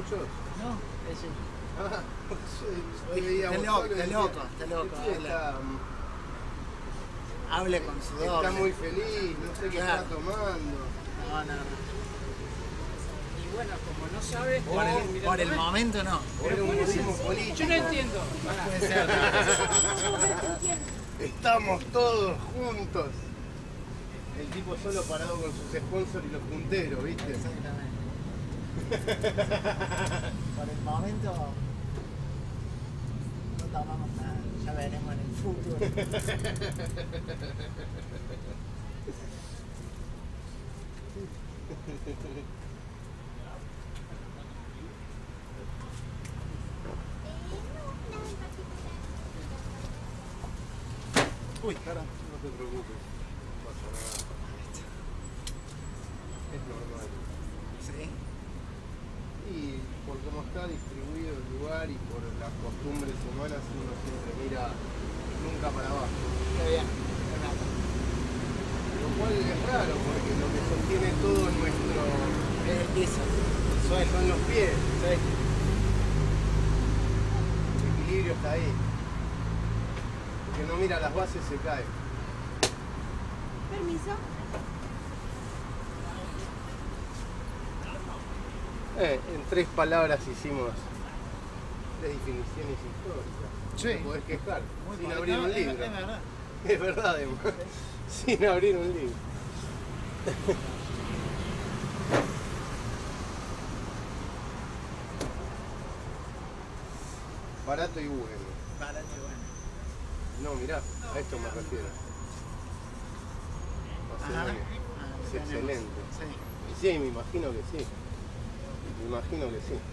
muchos? No, ese. Ah, Está loco. Hable con su doble. Está muy feliz, no sé qué Claro. está tomando. No. Y bueno, como no sabes, Por el momento no. O era un budismo político. yo no entiendo. Puede ser. Estamos todos juntos. El tipo solo parado con sus sponsors y los punteros, ¿viste? Exactamente. Por el momento no tomamos nada. Ya veremos en el futuro. Uy, perdón. No te preocupes, no pasa nada. Es normal. Sí. Y por cómo está distribuido el lugar y por las costumbres humanas, uno siempre mira nunca para abajo. Qué bien. Qué raro. Lo cual es raro porque lo que sostiene todo nuestro Es el piso. son los pies. Sí. El equilibrio está ahí. El que no mira las bases se cae. Permiso. En 3 palabras hicimos 3 definiciones históricas. Sí. No te podés quejar Muy sin correcto. abrir un Es libro. verdad. Es verdad, además. Sin abrir un libro. Barato y bueno. Barato y bueno. No, mirá, a esto me refiero. Ajá. Es Ah, excelente. Sí. Y sí, me imagino que sí. Me imagino que sí.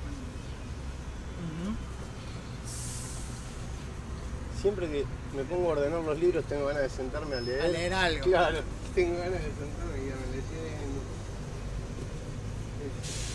Siempre que me pongo a ordenar los libros tengo ganas de sentarme a leer. A leer algo. Claro, tengo ganas de sentarme y irme leyendo.